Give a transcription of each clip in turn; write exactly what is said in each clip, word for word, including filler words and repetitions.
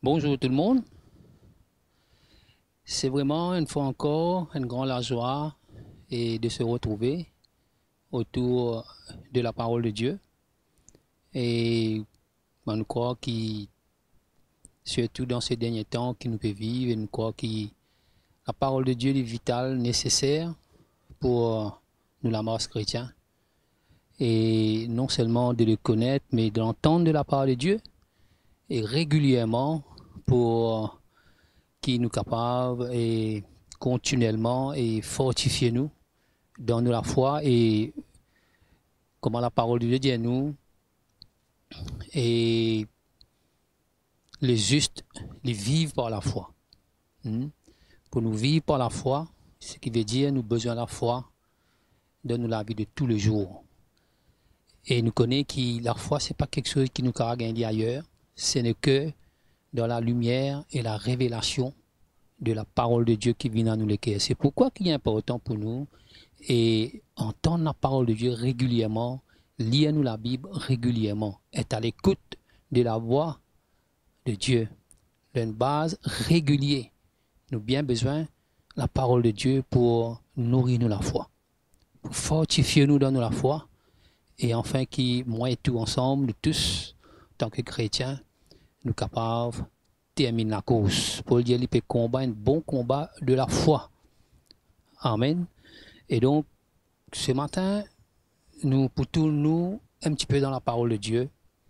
Bonjour tout le monde. C'est vraiment une fois encore une grande joie et de se retrouver autour de la parole de Dieu. Et ben, nous crois que surtout dans ces derniers temps que nous pouvons vivre, nous crois que la parole de Dieu est vitale, nécessaire pour nous la masse chrétien. Et non seulement de le connaître, mais de l'entendre de la parole de Dieu et régulièrement pour qui nous capable et continuellement et fortifier nous dans nous la foi et comment la parole de Dieu dit à nous et les justes les vivent par la foi. Hmm? Pour nous vivre par la foi, ce qui veut dire nous besoin de la foi dans nous la vie de tous les jours. Et nous connaissons que la foi, ce n'est pas quelque chose qui nous a gagné ailleurs, ce n'est que dans la lumière et la révélation de la parole de Dieu qui vient à nous les cœurs. C'est pourquoi il est important pour nous et entendre la parole de Dieu régulièrement, lire nous la Bible régulièrement, être à l'écoute de la voix de Dieu. Une base régulière. Nous avons bien besoin de la parole de Dieu pour nourrir nous la foi, pour fortifier nous dans nous la foi et enfin qui, moi et tout ensemble, nous tous, en tant que chrétiens, nous capables termine la course. Paul dit qu'il peut combattre un bon combat de la foi. Amen. Et donc, ce matin, nous pour tous nous un petit peu dans la parole de Dieu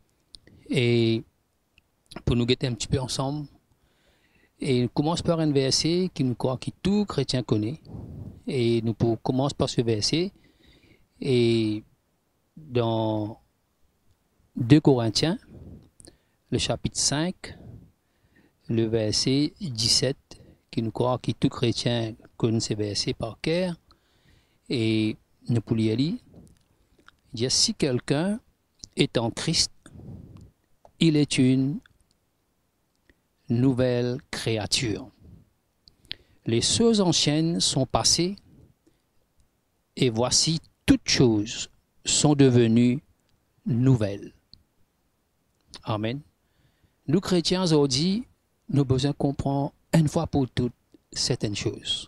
et pour nous guetter un petit peu ensemble. Et nous commençons par un verset qui nous croit que tout chrétien connaît. Et nous commençons par ce verset. Et dans deux Corinthiens, le chapitre cinq, le verset dix-sept, qui nous croit que tout chrétien connaît ce verset par cœur, et nous pouvons lire, il dit, si quelqu'un est en Christ, il est une nouvelle créature. Les choses anciennes sont passées, et voici toutes choses sont devenues nouvelles. Amen. Nous chrétiens aujourd'hui, nous avons besoin de comprendre une fois pour toutes certaines choses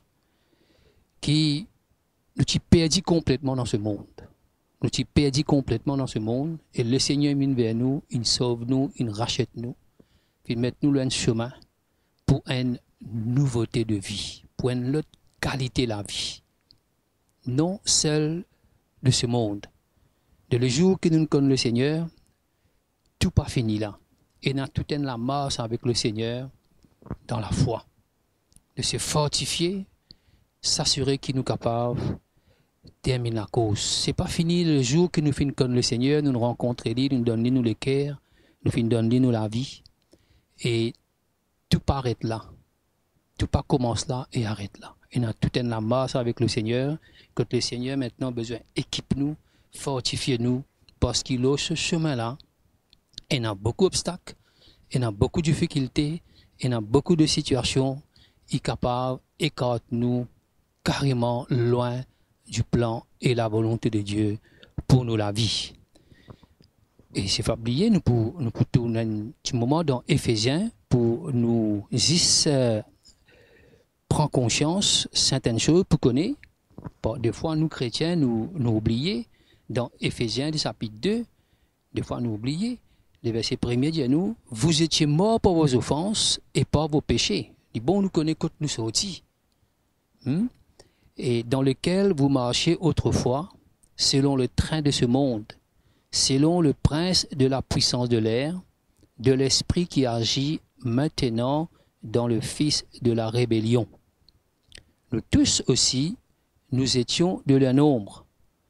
qui nous ont perdu complètement dans ce monde. Nous avons perdu complètement dans ce monde et le Seigneur vient vers nous, il sauve nous, il rachète nous, il met nous un chemin pour une nouveauté de vie, pour une autre qualité de la vie. Non seul de ce monde. De le jour que nous connaissons le Seigneur, tout pas fini là. Et dans toute la marche avec le Seigneur dans la foi. De se fortifier, s'assurer qu'il nous est capable de terminer la course. Ce n'est pas fini le jour que nous finissons comme le Seigneur, nous nous rencontrons, nous nous donnons nous les cœurs, nous finissons donner nous la vie. Et tout arrête là. Tout pas commence là et arrête là. Et dans toute la marche avec le Seigneur, que le Seigneur maintenant a besoin équipe nous, fortifie nous, parce qu'il a ce chemin-là. Il y a beaucoup d'obstacles, il y a beaucoup de difficultés, il y a beaucoup de situations, il est capable d'écarter nous carrément loin du plan et la volonté de Dieu pour nous la vie. Et c'est pas oublier, nous pour nous pour tourner un petit moment dans Éphésiens pour nous juste euh, prendre conscience de certaines choses pour connaître. Bon, des fois, nous chrétiens, nous, nous oublions dans Éphésiens du chapitre deux, des fois nous oublions. Le verset premier dit à nous, vous étiez morts pour vos offenses et par vos péchés. Il dit, bon, nous connaissons quand nous sortis. Hmm? Et dans lequel vous marchiez autrefois, selon le train de ce monde, selon le prince de la puissance de l'air, de l'esprit qui agit maintenant dans le fils de la rébellion. Nous tous aussi, nous étions de leur nombre.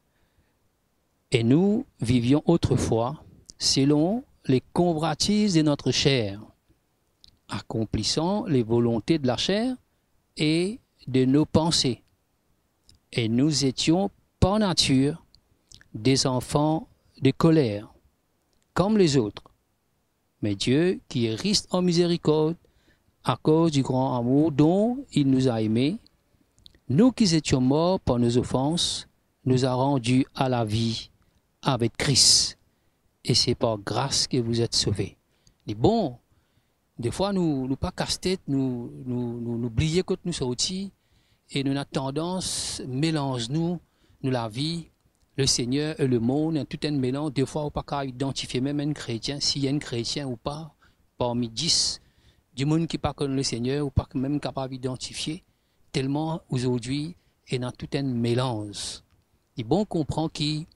Et nous vivions autrefois, selon les convoitises de notre chair, accomplissant les volontés de la chair et de nos pensées. Et nous étions par nature des enfants de colère, comme les autres. Mais Dieu, qui est riche en miséricorde, à cause du grand amour dont il nous a aimés, nous qui étions morts par nos offenses, nous a rendus à la vie avec Christ. Et c'est par grâce que vous êtes sauvés. Il dit, bon, Des fois, nous nous pas casse-tête, nous nous nous nous oublier quand nous sortis et nous avons tendance mélange nous nous la vie, le Seigneur et le monde, tout un mélange. Des fois, on pas qu'à identifier même un chrétien, s'il y a un chrétien ou pas, parmi dix du monde qui pas connaît le Seigneur ou pas même capable d'identifier. Tellement aujourd'hui, il y a tout un mélange. Il est bon comprendre qui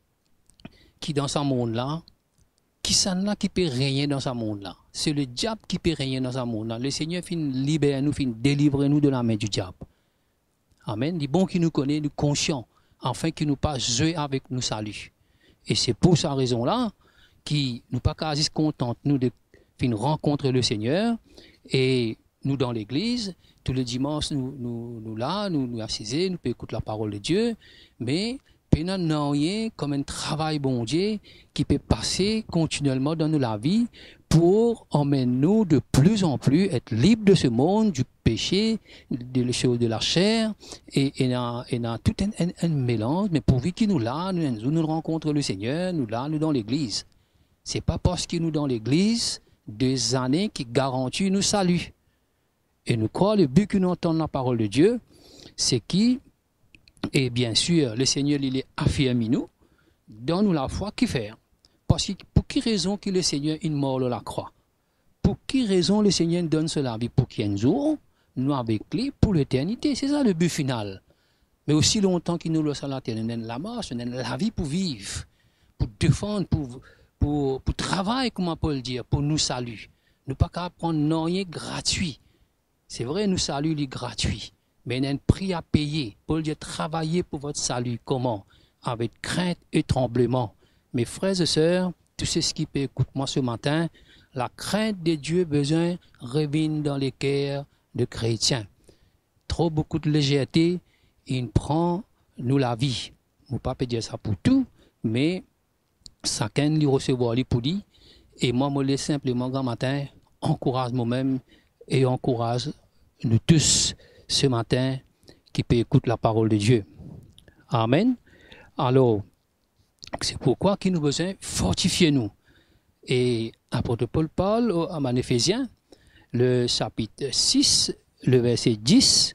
qui dans ce monde-là, qui s'en là qui peut rien dans ce monde-là. C'est le diable qui peut rien dans ce monde-là. Le Seigneur fin libère nous, fin délivre nous de la main du diable. Amen. Il est bon qui nous connaît, nous conscient, afin qu'il nous pas jouer avec nous salut. Et c'est pour cette raison-là qui nous pas quasi contente nous de fin rencontrer le Seigneur et nous dans l'église tous les dimanches nous nous, nous là nous nous assiser, nous peut écouter la parole de Dieu, mais nous n'avons rien comme un travail bon Dieu qui peut passer continuellement dans la vie pour emmener nous de plus en plus être libres de ce monde, du péché, des choses de la chair, et il y a tout un, un, un mélange, mais pourvu qu'il nous là, nous, nous, nous rencontrons le Seigneur, nous là, nous dans l'église. C'est pas parce qu'il nous dans l'église des années qui garantissent nous salut. Et nous croyons, le but que nous entendons la parole de Dieu, c'est qui, et bien sûr, le Seigneur, il est affirmé nous, donne-nous la foi qui fait. Parce que, pour quelle raison que le Seigneur est mort à la croix? Pour quelle raison le Seigneur donne cela vie? Pour qu'il y ait un jour, nous avec lui pour l'éternité. C'est ça le but final. Mais aussi longtemps qu'il nous laisse à la terre, nous avons la marche, nous avons la vie pour vivre, pour défendre, pour, pour, pour travailler, comment on peut le dire, pour nous saluer. Nous ne pouvons pas prendre rien gratuit. C'est vrai, nous salut est gratuit. Mais il y a un prix à payer pour le dire travailler pour votre salut. Comment? Avec crainte et tremblement. Mes frères et sœurs, tous ceux qui peuvent écouter moi ce matin, la crainte de Dieu besoin revient dans les cœurs de chrétiens. Trop beaucoup de légèreté, il prend nous la vie. Je ne peux pas dire ça pour tout, mais chacun lui recevoir lui pour lui. Et moi, je me laisse simplement grand matin, encourage moi-même et encourage nous tous ce matin qui peut écouter la parole de Dieu. Amen. Alors, c'est pourquoi qu'il nous besoin fortifier nous. Et l'apôtre Paul parle à Éphésiens, le chapitre six, le verset dix,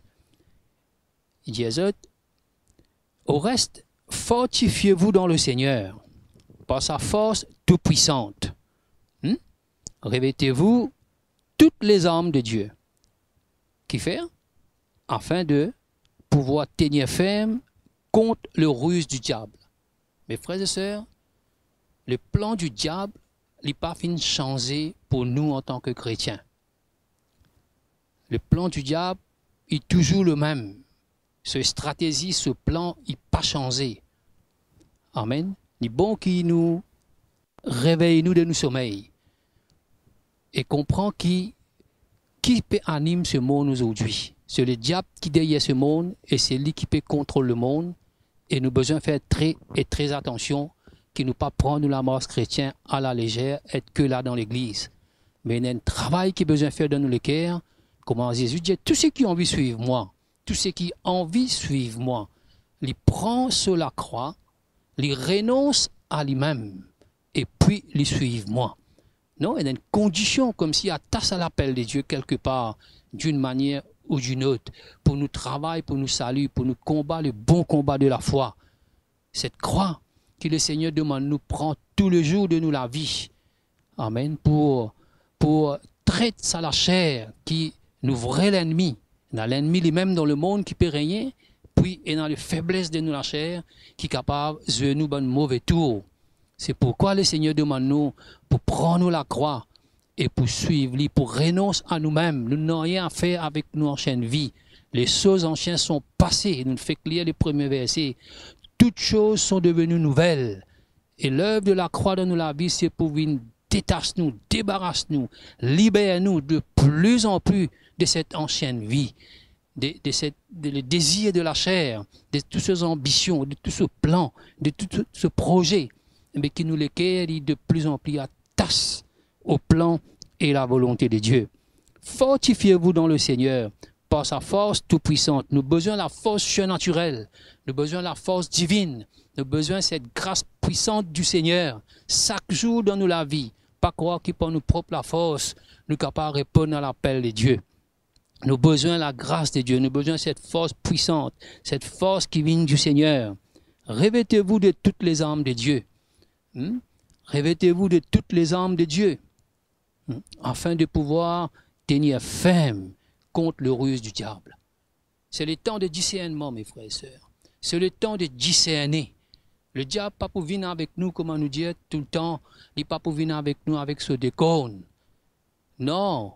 il dit aux autres, au reste, fortifiez-vous dans le Seigneur, par sa force toute puissante. Hmm? Revêtez-vous toutes les armes de Dieu. Qui fait? Afin de pouvoir tenir ferme contre le ruse du diable. Mes frères et sœurs, le plan du diable n'est pas fini de changer pour nous en tant que chrétiens. Le plan du diable est toujours le même. Ce stratégie, ce plan, il n'a pas changé. Amen. Il est bon qu'il nous réveille nous de nos sommeils et comprend qui qui peut animer ce monde aujourd'hui. C'est le diable qui est derrière ce monde et c'est lui qui peut contrôler le monde. Et nous avons besoin de faire très et très attention qu'il ne nous pas prendre la marche chrétienne à la légère, être que là dans l'église. Mais il y a un travail qui est besoin de faire dans nos cœurs. Comment Jésus dit, tous ceux qui ont envie de suivre moi, tous ceux qui ont envie de suivre moi, les prend sur la croix, les renonce à lui-même et puis les suivent moi. Non, il y a une condition comme si à tasse à l'appel de Dieu quelque part, d'une manière ou d'une autre, pour nous travailler, pour nous saluer, pour nous combattre le bon combat de la foi. Cette croix que le Seigneur demande nous prend tous les jours de nous la vie. Amen. Pour, pour traiter ça la chair qui nous vrai l'ennemi. Dans l'ennemi lui-même dans le monde qui peut rien, puis et dans les faiblesses de nous la chair qui est capable de nous donner un mauvais tour. C'est pourquoi le Seigneur demande nous pour prendre la croix et pour suivre lui, pour renoncer à nous-mêmes. Nous n'avons rien à faire avec nos anciennes vies. Les choses anciennes sont passées. Nous ne faisons que lire les premiers versets. Toutes choses sont devenues nouvelles. Et l'œuvre de la croix dans nous la vie, c'est pour venir détacher nous, débarrasser nous, libérer nous de plus en plus de cette ancienne vie, de, de, cette, de le désir de la chair, de toutes ces ambitions, de tout ce plan, de tout ce projet, mais qui nous lesquels de plus en plus attachent au plan et la volonté de Dieu. Fortifiez-vous dans le Seigneur par sa force toute puissante. Nous avons besoin de la force surnaturelle, nous avons besoin de la force divine, nous avons besoin de cette grâce puissante du Seigneur chaque jour dans nous la vie. Pas croire qu'il par nous propre la force, nous capables de répondre à l'appel de Dieu. Nous avons besoin de la grâce de Dieu, nous avons besoin de cette force puissante, cette force qui vient du Seigneur. Revêtez-vous de toutes les armes de Dieu. Hmm? Revêtez-vous de toutes les armes de Dieu, hmm? afin de pouvoir tenir ferme contre le ruse du diable. C'est le temps de discernement, mes frères et sœurs. C'est le temps de discerner. Le diable pas pour venir avec nous, comment nous dire tout le temps, il n'est pas pour venir avec nous avec ce déconne. Non.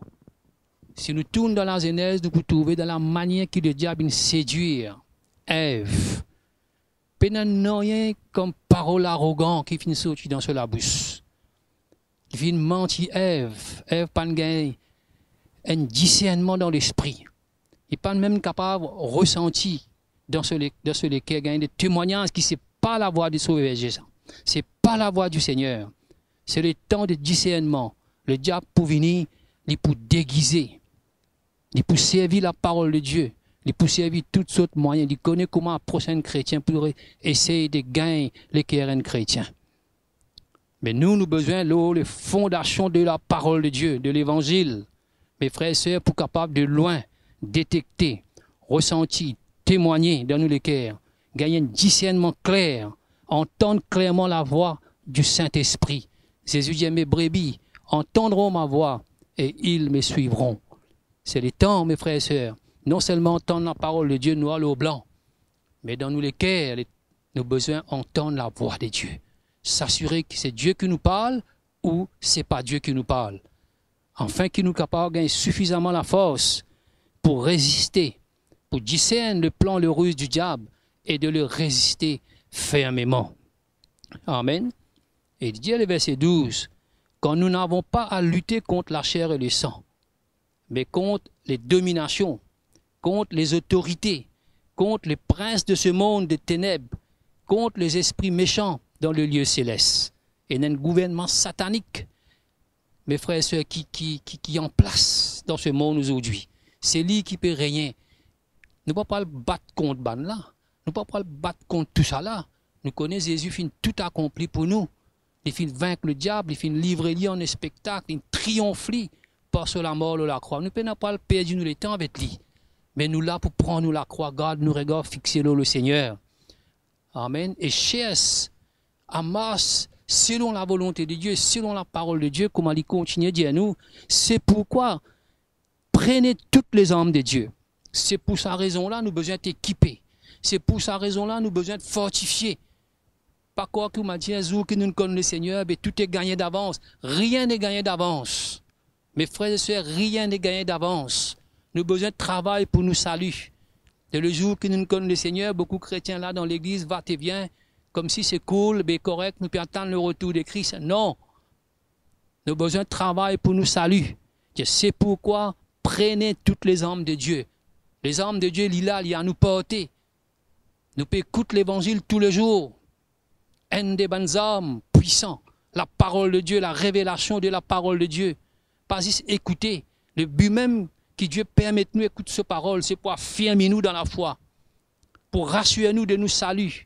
Si nous tournons dans la Genèse, nous pouvons trouver dans la manière que le diable vient séduire Ève. Il n'y a rien comme parole arrogante qui finit sortir dans ce labus. Il vient mentir Ève. Ève n'a pas un discernement dans l'esprit. Il n'est pas même capable de ressentir dans ce, dans ce lesquels il y a des témoignages qui ne sont pas la voix du Sauveur Jésus. Ce n'est pas la voix du Seigneur. C'est le temps de discernement. Le diable pour venir, il pour déguiser. Il pour servir la parole de Dieu. Il pour servir toutes sortes de moyens. Il connaît comment approcher un chrétien pour essayer de gagner les cœurs chrétiens. Mais nous, nous avons besoin de les fondations de la parole de Dieu, de l'évangile. Mes frères et sœurs, pour capables de loin détecter, ressentir, témoigner dans nous les cœurs, gagner un discernement clair, entendre clairement la voix du Saint-Esprit. Jésus dit, mes brebis entendront ma voix et ils me suivront. C'est le temps, mes frères et sœurs, non seulement entendre la parole de Dieu noir au blanc, mais dans nous les cœurs, nous avons besoin d'entendre la voix de Dieu. S'assurer que c'est Dieu qui nous parle ou ce n'est pas Dieu qui nous parle. Afin qu'il nous capable de gagner suffisamment la force pour résister, pour discerner le plan, le ruse du diable et de le résister fermement. Amen. Et il dit le verset douze, quand nous n'avons pas à lutter contre la chair et le sang, mais contre les dominations, contre les autorités, contre les princes de ce monde de ténèbres, contre les esprits méchants dans le lieu céleste. Et un gouvernement satanique, mes frères et sœurs, qui, qui, qui, qui est en place dans ce monde aujourd'hui. C'est lui qui peut régner. Nous ne pouvons pas le battre contre ban là. Nous ne pouvons pas le battre contre tout ça là. Nous connaissons Jésus, il tout accompli pour nous. Il finit vaincre le diable, il finit livrer lui en un spectacle, il triomphe par sur la mort de la croix. Nous ne pouvons pas le perdre nous le temps avec lui. Mais nous là pour prendre nous la croix, garde nous regarde fixer le Seigneur. Amen. Et cherche, amasse, selon la volonté de Dieu, selon la parole de Dieu, comment il continue à dire à nous, c'est pourquoi prenez toutes les armes de Dieu. C'est pour sa raison-là, nous avons besoin d'être équipés. C'est pour sa raison-là, nous avons besoin de fortifier. Pas quoi que m'a dit un jour que nous ne connaissons le Seigneur, mais tout est gagné d'avance. Rien n'est gagné d'avance. Mes frères et sœurs, rien n'est gagné d'avance. Nous avons besoin de travail pour nous saluer. Et le jour que nous ne connaissons le Seigneur, beaucoup de chrétiens là dans l'église, va et vient, comme si c'est cool, mais correct, nous pouvons attendre le retour de Christ. Non. Nous avons besoin de travail pour nous saluer. C'est pourquoi prenez toutes les armes de Dieu. Les armes de Dieu, il est là, il y a à nous porter. Nous pouvons écouter l'évangile tous les jours. Un des bonnes armes puissants. La parole de Dieu, la révélation de la parole de Dieu. Pas juste écouter. Le but même que Dieu permette nous d'écouter cette parole, c'est pour affirmer nous dans la foi. Pour rassurer nous de nous saluer.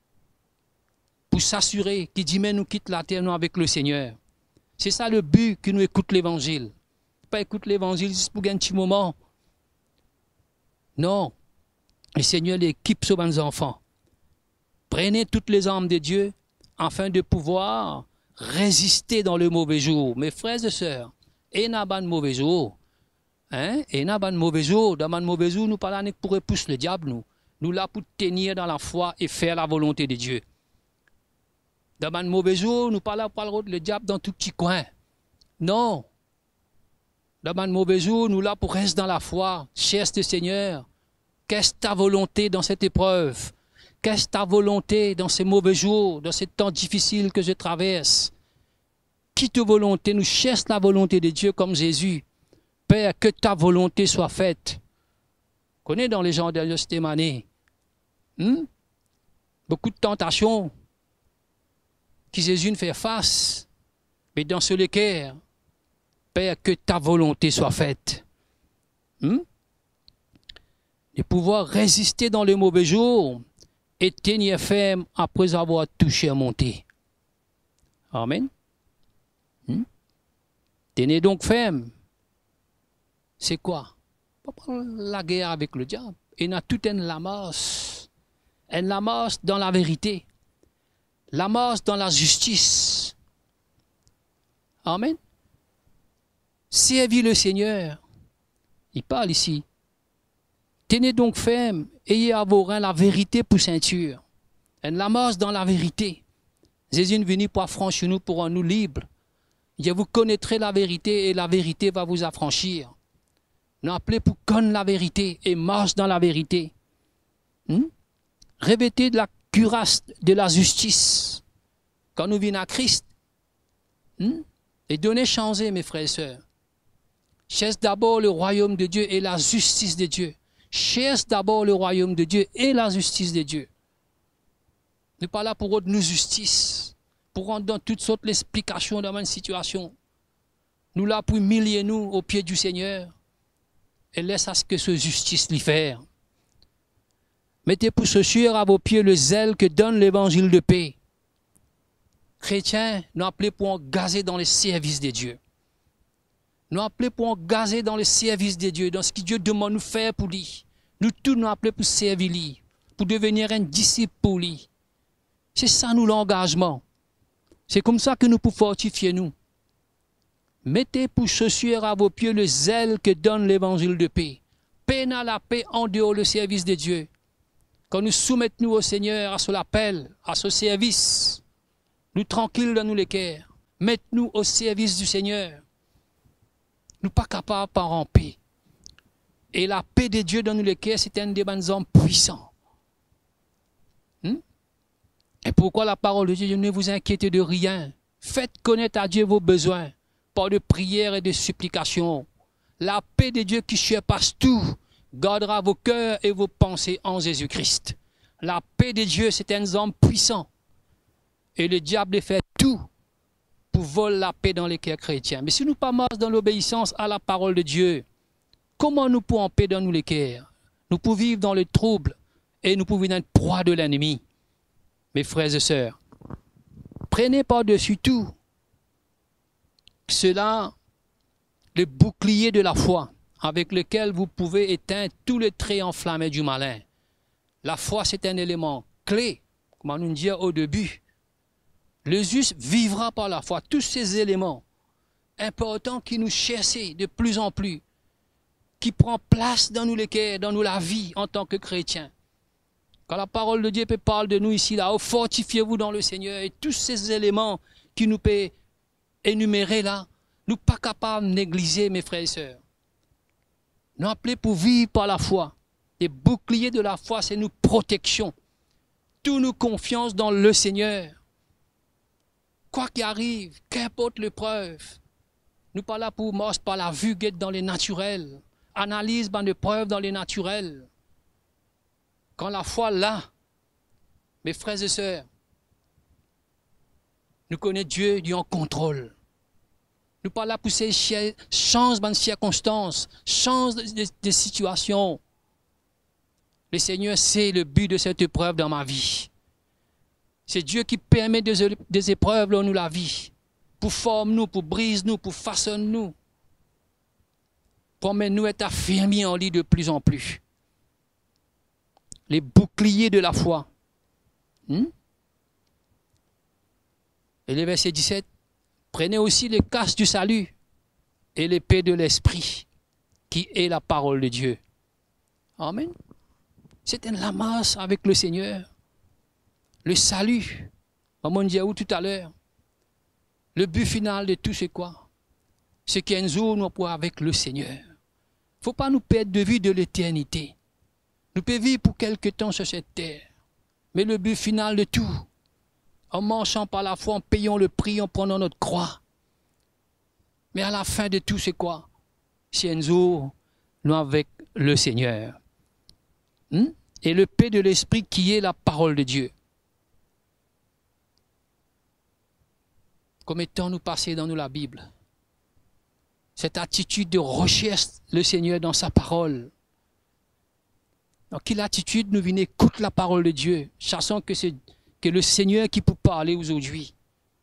Pour s'assurer qu'il dit, mais nous quitte la terre nous avec le Seigneur. C'est ça le but que nous écoutons l'évangile. Pas écouter l'évangile juste pour un petit moment. Non. Le Seigneur l'équipe sur nos enfants. Prenez toutes les armes de Dieu afin de pouvoir résister dans le mauvais jour. Mes frères et sœurs, et n'a pas de mauvais jour. Hein? Et n'a pas de mauvais jour. Dans le mauvais jour, nous parlons pour repousser le diable. Nous, nous là pour tenir dans la foi et faire la volonté de Dieu. Dans le mauvais jour, nous parlons pour le diable dans tout petit coin. Non. Dans le mauvais jour, nous là pour rester dans la foi. Cherche le Seigneur. Qu'est-ce ta volonté dans cette épreuve? Qu'est-ce ta volonté dans ces mauvais jours, dans ces temps difficiles que je traverse? Quitte volonté, nous cherchons la volonté de Dieu comme Jésus. Père, que ta volonté soit faite. Connais dans les gens de Gethsémani, hmm? Beaucoup de tentations qui Jésus ne fait face, mais dans ce lesquels, Père, que ta volonté soit faite. Hmm? Et pouvoir résister dans les mauvais jours et tenir ferme après avoir touché à monter. Amen. Hmm? Tenez donc ferme c'est quoi? La guerre avec le diable. Et n'a tout un lamos. Un lamos dans la vérité. Lamos dans la justice. Amen. Servis le Seigneur. Il parle ici. Tenez donc ferme, ayez à vos reins la vérité pour ceinture. Un lamos dans la vérité. Jésus est venu pour affranchir nous, pour rendre nous libres. Je vous connaîtrez la vérité et la vérité va vous affranchir. Nous appelons pour connaître la vérité et marche dans la vérité. Hmm? Revêtez de la cuirasse de la justice. Quand nous venons à Christ, hmm? Et donnez changer, mes frères et sœurs. Cherche d'abord le royaume de Dieu et la justice de Dieu. Cherche d'abord le royaume de Dieu et la justice de Dieu. Nous ne sommes pas là pour rendre nous justice, pour rendre dans toutes sortes d'explications dans une situation. Nous là pour humilier nous au pied du Seigneur et laisse à ce que ce justice lui faire. Mettez pour ce sûr à vos pieds le zèle que donne l'évangile de paix. Chrétiens, nous appelons pour engager dans le service de Dieu. Nous appelons pour engager dans le service de Dieu, dans ce que Dieu demande de nous faire pour lui. Nous tous nous appelons pour servir lui, pour devenir un disciple pour lui. C'est ça nous l'engagement. C'est comme ça que nous pouvons fortifier nous. Mettez pour chaussure à vos pieds le zèle que donne l'évangile de paix. Peine à la paix en dehors du service de Dieu. Quand nous soumettons au Seigneur, à son appel, à ce service, nous tranquilles dans nous les cœurs. Mettez-nous au service du Seigneur. Nous pas capables par en paix. Et la paix de Dieu dans nous les cœurs, c'est un des bons hommes puissants. Hmm? Et pourquoi la parole de Dieu, ne vous inquiétez de rien. Faites connaître à Dieu vos besoins, par de prières et de supplications. La paix de Dieu qui surpasse tout, gardera vos cœurs et vos pensées en Jésus-Christ. La paix de Dieu, c'est un homme puissant. Et le diable fait tout pour voler la paix dans les cœurs chrétiens. Mais si nous ne pas marchons dans l'obéissance à la parole de Dieu, comment nous pouvons en paix dans nous les cœurs? Nous pouvons vivre dans le trouble et nous pouvons être proie de l'ennemi. Mes frères et sœurs, prenez par-dessus tout cela, le bouclier de la foi, avec lequel vous pouvez éteindre tous les traits enflammés du malin. La foi, c'est un élément clé, comme nous dit au début. Le juste vivra par la foi. Tous ces éléments importants qui nous cherchent de plus en plus, qui prend place dans nous les cœurs, dans nous la vie en tant que chrétiens. Quand la parole de Dieu peut parler de nous ici, là, fortifiez-vous dans le Seigneur et tous ces éléments qui nous peut énumérer là, nous ne sommes pas capables de négliger, mes frères et sœurs. Nous appelons pour vivre par la foi. Les boucliers de la foi, c'est nous protection. Tout nous confiance dans le Seigneur. Quoi qu'il arrive, qu'importe l'épreuve, nous ne sommes pas là pour marcher par la vue, guette dans les naturels. Analyse ban l'épreuve dans les naturels. Quand la foi là, mes frères et sœurs, nous connaissons Dieu, Dieu en contrôle. Nous ne sommes pas là pour ces change de circonstances, change de, de, de situation. Le Seigneur sait le but de cette épreuve dans ma vie. C'est Dieu qui permet des, des épreuves dans nous la vie, pour former nous, pour briser nous, pour façonner nous, pour nous être affirmés en lui de plus en plus. Les boucliers de la foi. Hmm? Et le verset dix-sept, prenez aussi les casques du salut et l'épée de l'esprit, qui est la parole de Dieu. Amen. C'est un lamas avec le Seigneur. Le salut, comme on disait tout à l'heure, le but final de tout c'est quoi? C'est qu'un jour nous pourrons avec le Seigneur. Il ne faut pas nous perdre de vue de l'éternité. Nous pouvons vivre pour quelque temps sur cette terre. Mais le but final de tout, en marchant par la foi, en payant le prix, en prenant notre croix. Mais à la fin de tout, c'est quoi? C'est un jour, nous avec le Seigneur. Hmm? Et le paix de l'esprit qui est la parole de Dieu. Comme étant nous passer dans nous la Bible. Cette attitude de recherche le Seigneur dans sa parole. Dans quelle attitude nous venons écouter la parole de Dieu, sachant que c'est que le Seigneur qui peut parler aujourd'hui.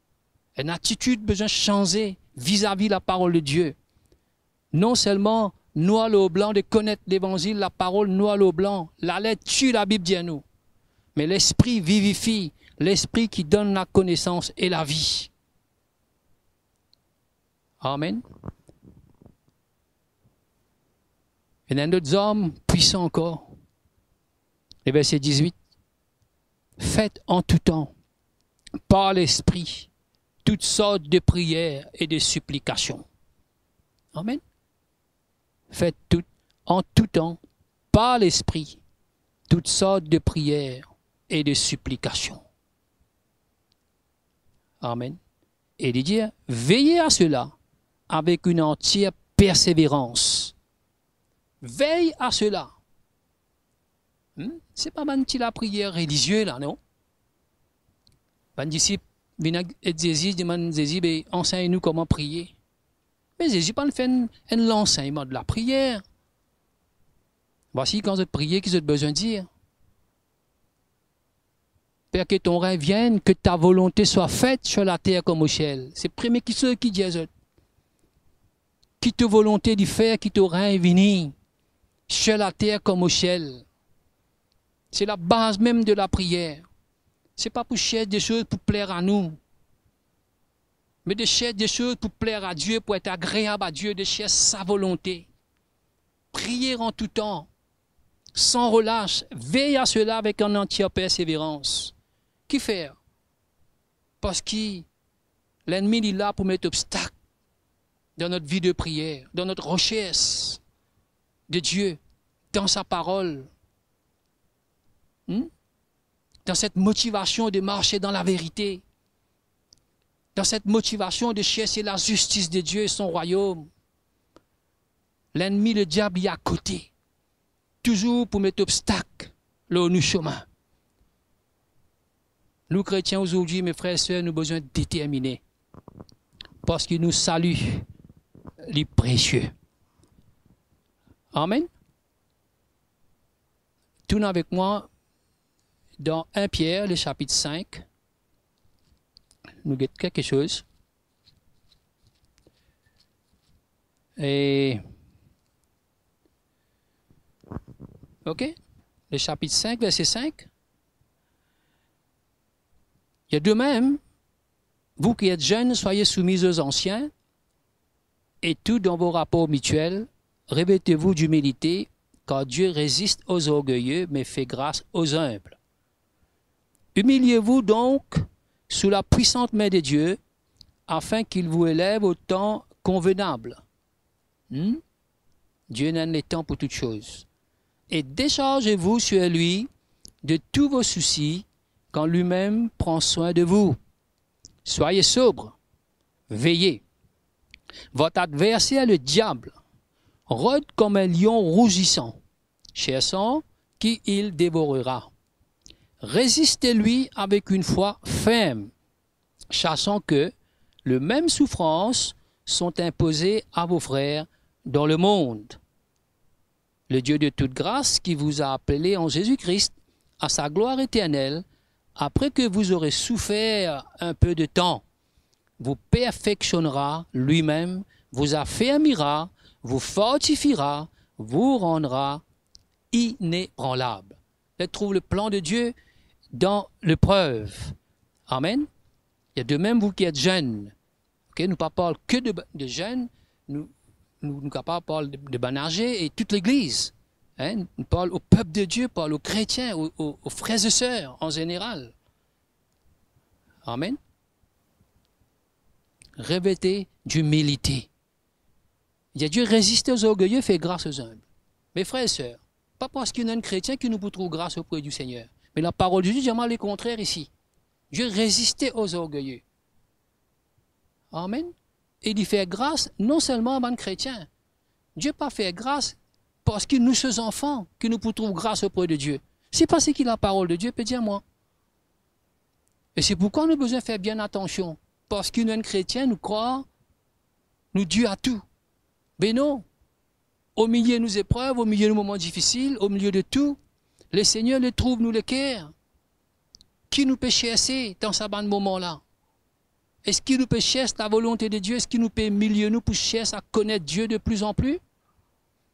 Une attitude besoin de changer vis-à-vis de la parole de Dieu. Non seulement noir au blanc, de connaître l'évangile, la parole noir au blanc. La lettre tue, la Bible dit à nous. Mais l'esprit vivifie, l'esprit qui donne la connaissance et la vie. Amen. Il y a d'autres hommes puissants encore. Le verset dix-huit. Faites en tout temps, par l'esprit, toutes sortes de prières et de supplications. Amen. Faites tout, en tout temps, par l'esprit, toutes sortes de prières et de supplications. Amen. Et de dire, veillez à cela avec une entière persévérance. Veille à cela. Hmm? Ce n'est pas la prière religieuse, là, non? Les disciples viennent et Jésus demande Jésus, enseigne-nous comment prier. Mais Jésus pas fait l'enseignement de la prière. Voici quand vous priez, qu'ils ont besoin de dire. Père, que ton règne vienne, que ta volonté soit faite sur la terre comme au ciel. C'est le premier qui ceux qui disent. Qui te volonté d'y faire, qui te règne venir sur la terre comme au ciel. C'est la base même de la prière. Ce n'est pas pour chercher des choses pour plaire à nous. Mais de chercher des choses pour plaire à Dieu, pour être agréable à Dieu, de chercher sa volonté. Prier en tout temps, sans relâche. Veille à cela avec une entière persévérance. Qui faire? Parce que l'ennemi est là pour mettre obstacle dans notre vie de prière, dans notre recherche de Dieu, dans sa parole. Hmm? Dans cette motivation de marcher dans la vérité. Dans cette motivation de chercher la justice de Dieu et son royaume. L'ennemi, le diable, y est à côté. Toujours pour mettre obstacle là où nous chemin. Nous, chrétiens, aujourd'hui, mes frères et sœurs, nous avons besoin de déterminer. Parce qu'il nous salue, les précieux. Amen. Tournez avec moi dans un Pierre, le chapitre cinq. Nous guette quelque chose. Et ok, le chapitre cinq, verset cinq. Il y a de même, vous qui êtes jeunes, soyez soumis aux anciens, et tout dans vos rapports mutuels, revêtez-vous d'humilité, car Dieu résiste aux orgueilleux, mais fait grâce aux humbles. Humiliez-vous donc sous la puissante main de Dieu, afin qu'il vous élève au temps convenable. Hmm? Dieu donne les temps pour toutes choses. Et déchargez-vous sur lui de tous vos soucis, quand lui-même prend soin de vous. Soyez sobres, veillez. Votre adversaire, le diable, rôde comme un lion rougissant, cherchant qui il dévorera. Résistez-lui avec une foi ferme, sachant que les mêmes souffrances sont imposées à vos frères dans le monde. Le Dieu de toute grâce qui vous a appelé en Jésus-Christ à sa gloire éternelle, après que vous aurez souffert un peu de temps, vous perfectionnera lui-même, vous affermira, vous fortifiera, vous rendra inébranlable. On trouve le plan de Dieu dans l'épreuve. Amen. Il y a de même vous qui êtes jeunes. Okay? Nous ne parlons que de, de jeunes, nous nous ne parlons pas de, de banagers et toute l'Église. Hein? Nous parlons au peuple de Dieu, parlons aux chrétiens, aux, aux, aux frères et sœurs en général. Amen. Revêtez d'humilité. Il y a Dieu résiste aux orgueilleux, fait grâce aux humbles. Mes frères et sœurs, pas parce qu'il y a un chrétien qui nous peut trouver grâce auprès du Seigneur. Mais la parole de Dieu dit vraiment le contraire ici. Dieu résistait aux orgueilleux. Amen. Et il fait grâce non seulement à un chrétien. Dieu n'a pas fait grâce parce que nous, ses enfants, que nous pouvons trouver grâce auprès de Dieu. C'est parce que la parole de Dieu peut dire moi. Et c'est pourquoi nous avons besoin de faire bien attention. Parce que nous, chrétiens, nous croyons, nous Dieu à tout. Mais non. Au milieu de nos épreuves, au milieu de nos moments difficiles, au milieu de tout, le Seigneur le trouve nous le cœur. Qui nous peut chercher dans ce moment-là? Est-ce qu'il nous peut chercher la volonté de Dieu? Est-ce qu'il nous peut milieu nous pour chercher à connaître Dieu de plus en plus?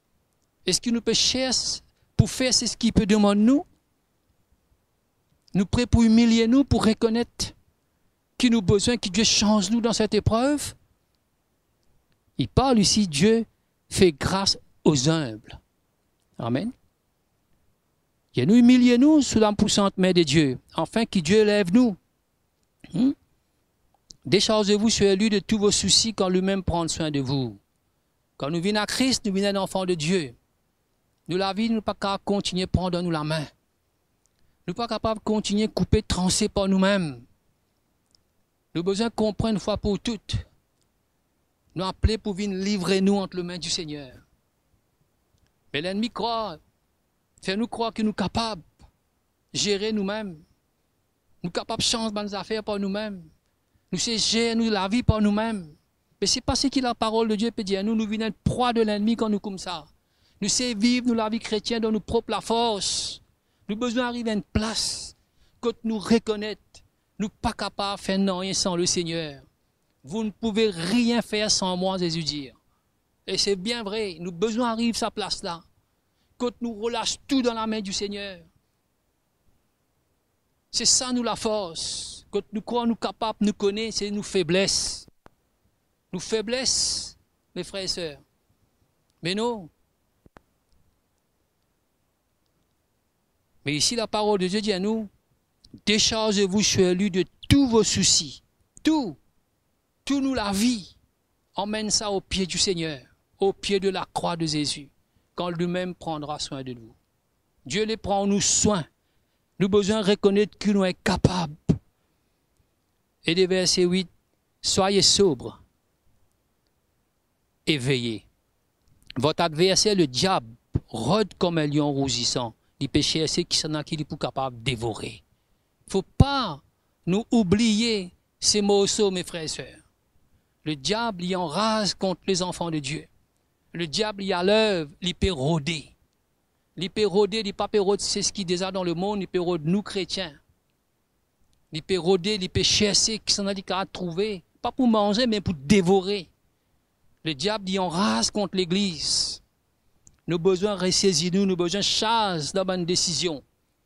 Est-ce qu'il nous peut chercher pour faire ce qu'il peut demander nous? Nous prêts pour humilier nous, pour reconnaître qu'il nous a besoin, que Dieu change nous dans cette épreuve? Il parle ici, Dieu fait grâce aux humbles. Amen. Et nous humilier nous sous la puissante main de Dieu, afin que Dieu lève nous. Hmm? Déchargez-vous sur lui de tous vos soucis quand lui-même prend soin de vous. Quand nous venons à Christ, nous venons d'enfants de Dieu. Nous, la vie, nous ne sommes pas capables de continuer à prendre nous la main. Nous ne sommes pas capables de continuer à couper, trancher par nous-mêmes. Nous avons besoin de comprendre une fois pour toutes. Nous appeler pour venir livrer nous entre les mains du Seigneur. Mais l'ennemi croit, fait nous croire que nous sommes capables de gérer nous-mêmes. Nous sommes capables de changer nos affaires par nous-mêmes. Nous savons gérer nous, la vie par nous-mêmes. Mais ce n'est pas ce que la parole de Dieu peut dire. Nous, nous venons être proie de l'ennemi quand nous comme ça. Nous savons vivre nous, la vie chrétienne dans nos propres la force. Nous avons besoin d'arriver à une place que nous reconnaître. Nous ne sommes pas capables de faire rien sans le Seigneur. Vous ne pouvez rien faire sans moi, Jésus dit. Et c'est bien vrai, nous avons besoin d'arriver à sa place-là. Quand nous relâchons tout dans la main du Seigneur. C'est ça, nous, la force. Quand nous croyons nous capables, nous connaissons, c'est nos faiblesses. Nos faiblesses, mes frères et sœurs. Mais non. Mais ici, la parole de Dieu dit à nous, déchargez-vous sur lui de tous vos soucis. Tout. Tout nous, la vie. Emmène ça au pied du Seigneur. Au pied de la croix de Jésus. Quand lui-même prendra soin de nous. Dieu les prend nous soin. Nous avons besoin de reconnaître que nous sommes capables. Et des versets huit, soyez sobres et veillez. Votre adversaire, le diable, rôde comme un lion rougissant. Les péchés, c'est qui sont qui pour capable de dévorer. Il ne faut pas nous oublier ces morceaux, mes frères et sœurs. Le diable, il enrage contre les enfants de Dieu. Le diable, il a l'œuvre, il peut rôder. Il peut rôder, il peut pas rôder, c'est ce qui est déjà dans le monde, il peut rôder nous chrétiens. Il peut rôder, il peut chercher, qui s'en a dit qu'à trouver, pas pour manger, mais pour dévorer. Le diable, il enrage contre l'église. Nous avons besoin de ressaisir nous, nous avons besoin de charge dans une décision.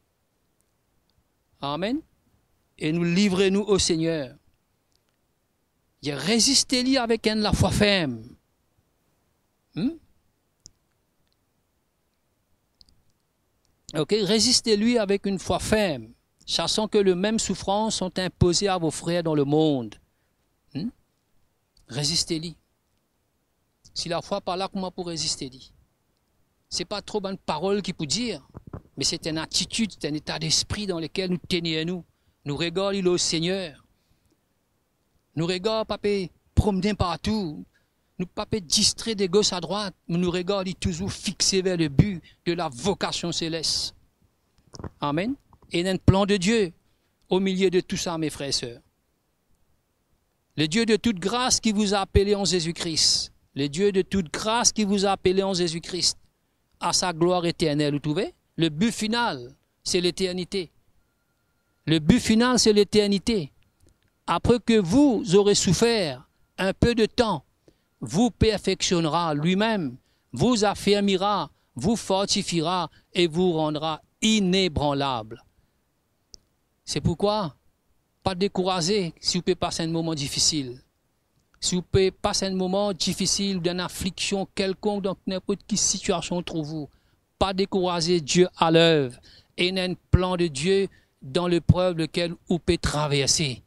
Amen. Et nous livrons-nous au Seigneur. Résistez-lui avec un la foi ferme. Hmm? Ok, résistez-lui avec une foi ferme, sachant que les mêmes souffrances sont imposées à vos frères dans le monde. Hmm? Résistez-lui. Si la foi par là, comment pour résister-lui? Ce n'est pas trop bonne parole qu'il peut dire, mais c'est une attitude, c'est un état d'esprit dans lequel nous tenons nous. Nous regardons au Seigneur. Nous regardons papa promener partout. Nous papa distrait de gauche à droite, mais nous regardons toujours fixés vers le but de la vocation céleste. Amen. Et il y a un plan de Dieu au milieu de tout ça, mes frères et sœurs. Le Dieu de toute grâce qui vous a appelé en Jésus-Christ. Le Dieu de toute grâce qui vous a appelé en Jésus-Christ. À sa gloire éternelle, vous trouvez? Le but final, c'est l'éternité. Le but final, c'est l'éternité. Après que vous aurez souffert un peu de temps, vous perfectionnera lui-même, vous affermira, vous fortifiera et vous rendra inébranlable. C'est pourquoi, pas décourager si vous pouvez passer un moment difficile. Si vous pouvez passer un moment difficile d'une affliction quelconque dans n'importe quelle situation trouvez-vous, pas décourager Dieu à l'œuvre. Et il y a un plan de Dieu dans l'épreuve lequel vous pouvez traverser.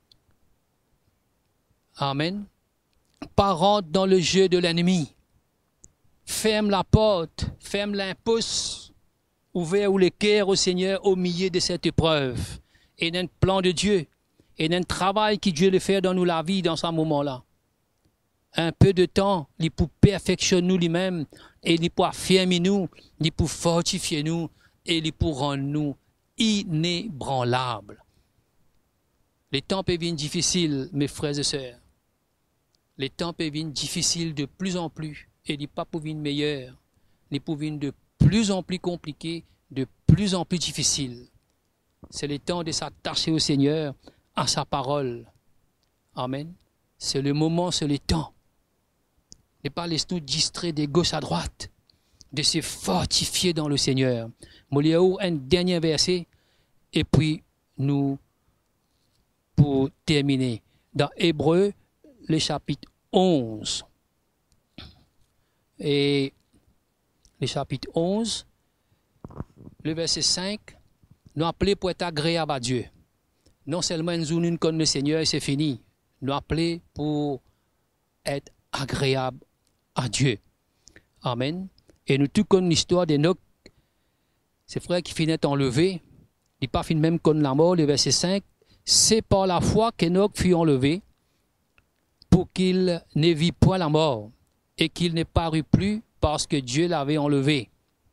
Amen. Pas rentre dans le jeu de l'ennemi. Ferme la porte, ferme l'impouce, ouvert ou le cœur au Seigneur au milieu de cette épreuve. Et il y a un plan de Dieu. Et il y a un travail que Dieu le fait dans nous la vie dans ce moment-là. Un peu de temps, il pour perfectionner nous lui-même, et il pour affirmer nous, il pour fortifier nous, et il pour rendre nous inébranlables. Les temps peuvent être difficiles, mes frères et sœurs. Les temps peuvent être difficiles de plus en plus, et ils ne pas pour venir meilleurs, ils pour venir de plus en plus compliqués, de plus en plus difficiles. C'est le temps de s'attacher au Seigneur, à sa parole. Amen. C'est le moment, c'est le temps. Ne pas laisser nous distraire de gauche à droite. de se fortifier dans le Seigneur. Je vais lire un dernier verset et puis nous, pour terminer, dans Hébreux, le chapitre onze. Et le chapitre onze, le verset cinq, nous appelons pour être agréable à Dieu. Non seulement nous nous connaissons le Seigneur et c'est fini. Nous appelons pour être agréable à Dieu. Amen. Et nous tous connaissons l'histoire d'Enoch. C'est frère qui finit enlevé. Il n'est pas fini même comme la mort, le verset cinq. C'est par la foi qu'Enoch fut enlevé pour qu'il ne vit point la mort et qu'il ne parut plus parce que Dieu l'avait enlevé.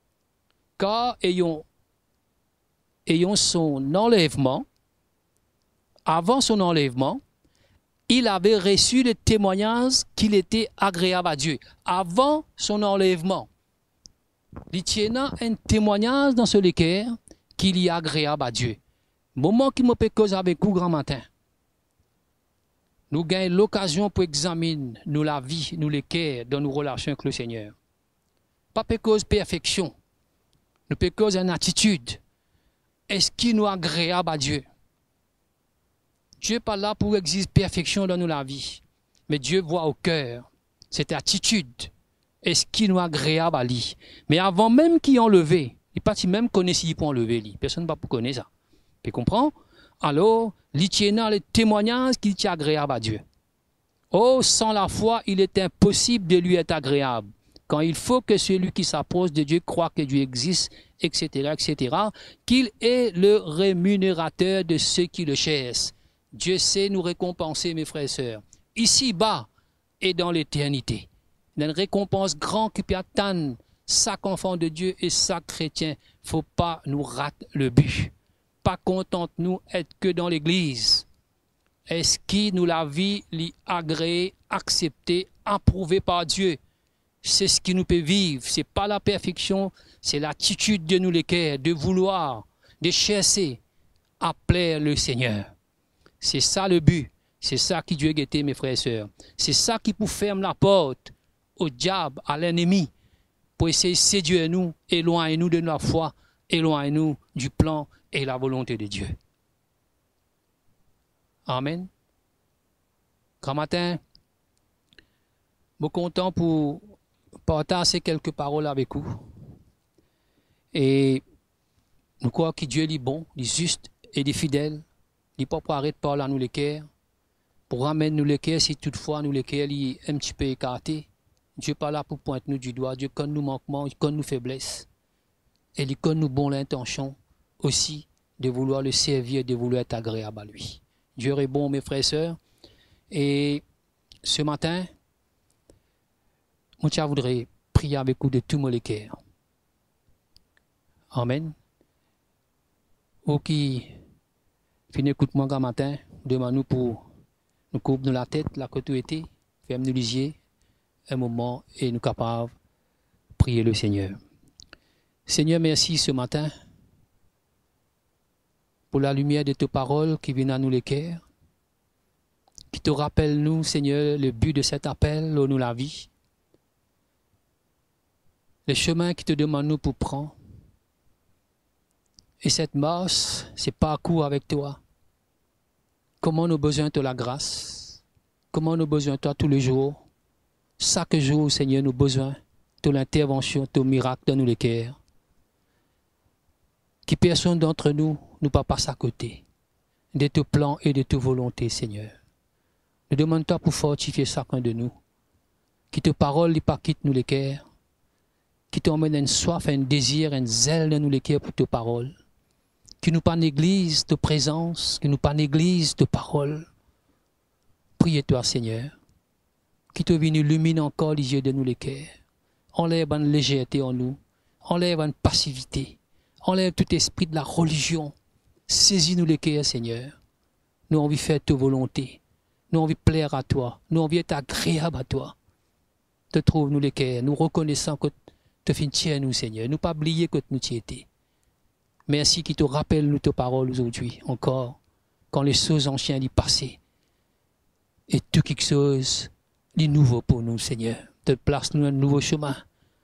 Car ayant, ayant son enlèvement, avant son enlèvement, il avait reçu le témoignage qu'il était agréable à Dieu. Avant son enlèvement, il tient un témoignage dans ce cœur qu'il est agréable à Dieu. Moment qui me peut cause avec vous grand matin, nous gagnons l'occasion pour examiner nous la vie, nous les cœurs dans nos relations avec le Seigneur. Pas pour cause perfection, nous peut cause une attitude. Est-ce qu'il nous est agréable à Dieu? Dieu n'est pas là pour exiger perfection dans nous la vie, mais Dieu voit au cœur cette attitude. Est-ce qu'il nous est agréable à lui? Mais avant même qu'il ait enlevé, il pas même connaît s'il peut enlever lui. Personne ne va pas connaître ça. Tu comprends? Alors, il tient le témoignage qu'il est agréable à Dieu. Oh, sans la foi, il est impossible de lui être agréable. Quand il faut que celui qui s'approche de Dieu croit que Dieu existe, et cetera, et cetera, qu'il est le rémunérateur de ceux qui le cherchent. Dieu sait nous récompenser, mes frères et sœurs, ici-bas et dans l'éternité. Il y a une récompense grande qui peut atteindre chaque enfant de Dieu et chaque chrétien. Il ne faut pas nous rater le but. Pas contente-nous être que dans l'église. Est-ce qui nous la vie, l'y agréée, acceptée, approuvée par Dieu? C'est ce qui nous peut vivre. Ce n'est pas la perfection, c'est l'attitude de nous les cœurs, de vouloir, de chercher à plaire le Seigneur. C'est ça le but. C'est ça qui Dieu guettait, mes frères et sœurs. C'est ça qui pour fermer la porte au diable, à l'ennemi, pour essayer de séduire nous, éloigner-nous de notre foi, éloigner-nous du plan et la volonté de Dieu. Amen. Grand matin, je suis content pour partager quelques paroles avec vous. Et nous croyons que Dieu est bon, il est juste et il est fidèle. Il n'est pas pour arrêter de parler à nous les cœurs. Pour ramener nous les cœurs, si toutefois nous les cœurs sont un petit peu écartés. Dieu n'est pas là pour pointer nous du doigt. Dieu connaît nos manquements, il connaît nos faiblesses. Et il connaît nos bonnes intentions aussi de vouloir le servir, de vouloir être agréable à lui. Dieu est bon, mes frères et sœurs. Et ce matin, je voudrais prier avec vous de tout mon cœur. Amen. Ou qui finit écoute-moi grand matin, demande-nous pour nous couper de la tête, la côte où était, ferme-nous les yeux, un moment et nous capables de prier le Seigneur. Seigneur, merci ce matin pour la lumière de tes paroles qui viennent à nous les cœurs, qui te rappellent nous, Seigneur, le but de cet appel, où nous la vie, les chemins qui te demandent nous pour prendre. Et cette marche, c'est parcours avec toi. Comment nous besoin de la grâce, comment nous besoin de toi tous les jours. Chaque jour, Seigneur, nous besoin de l'intervention, de ton miracle dans nous les cœurs. Qui personne d'entre nous ne pas passer à côté de tes plans et de tes volontés, Seigneur. Nous demandons-toi pour fortifier chacun de nous. Qui te parole ne pas quitte nous les cœurs. Qui t'emmène une soif, un désir, un zèle dans nous les cœurs pour tes paroles. Qui nous pas néglige de présence, qui nous pas néglige de parole. Priez-toi, Seigneur. Qui te vienne illumine encore les yeux de nous les cœurs. Enlève une légèreté en nous. Enlève une passivité. Enlève tout esprit de la religion. Saisis-nous les cœurs, Seigneur. Nous avons envie de faire ta volonté. Nous avons envie de plaire à toi. Nous avons envie d'être agréable à toi. Te trouve-nous les cœurs. Nous reconnaissons que tu fais tiens nous, Seigneur. Nous pas oublier que nous t'y étais. Merci qui te rappelle nous tes paroles aujourd'hui, encore, quand les choses anciennes y passaient. Et tout quelque chose, de nouveau pour nous, Seigneur. Te place nous un nouveau chemin.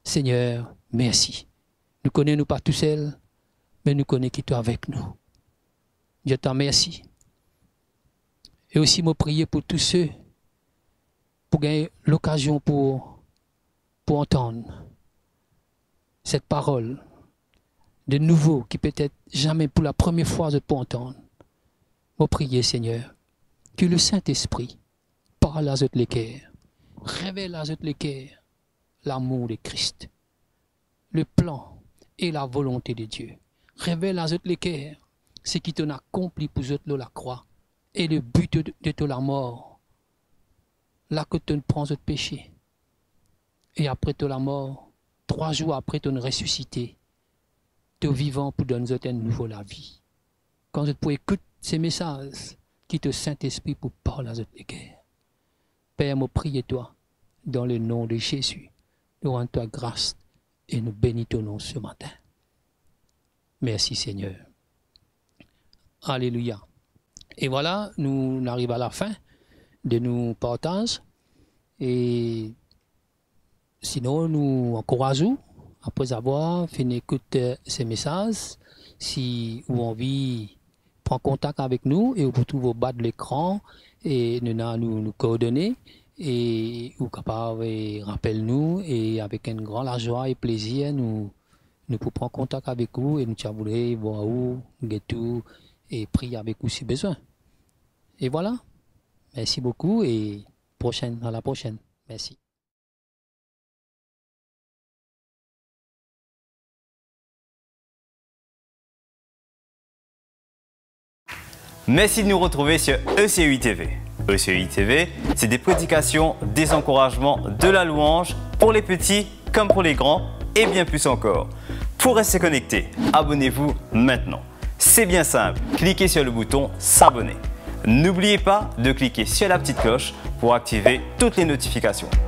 Seigneur, merci. Nous connaissons pas tout seuls, mais nous connaissons qui est avec nous. Je t'en remercie. Et aussi, me prier pour tous ceux pour gagner l'occasion pour, pour entendre cette parole de nouveau qui peut-être jamais pour la première fois je peux entendre. Me prier, Seigneur, que le Saint-Esprit parle à les cœurs, révèle à les cœurs l'amour de Christ, le plan et la volonté de Dieu. Révèle à les cœurs ce qui t'en accompli pour eux la croix et le but de, de, de la mort. Là que tu prends le péché. Et après de la mort, trois jours après ton ressuscité, tu es vivant pour donner de nouveau la vie. Quand tu peux écouter ces messages, qui te Saint-Esprit pour parler à tes cœurs. Père, me prie toi, dans le nom de Jésus, nous rendons toi grâce et nous bénissons ton nom ce matin. Merci Seigneur. Alléluia. Et voilà, nous arrivons à la fin de nos partages. Et sinon, nous encourageons, après avoir fini d'écouter ces messages, si vous avez envie, prendre contact avec nous et vous trouvez au bas de l'écran et nous nous, nous coordonner et vous capable rappelle nous et avec une grande joie et plaisir nous nous pouvons prendre contact avec vous et nous voulons voir où tout et prier avec vous si besoin. Et voilà. Merci beaucoup et prochaine, à la prochaine. Merci. Merci de nous retrouver sur E C U T V. E C U T V, c'est des prédications, des encouragements, de la louange pour les petits comme pour les grands et bien plus encore. Pour rester connecté, abonnez-vous maintenant. C'est bien simple, cliquez sur le bouton s'abonner. N'oubliez pas de cliquer sur la petite cloche pour activer toutes les notifications.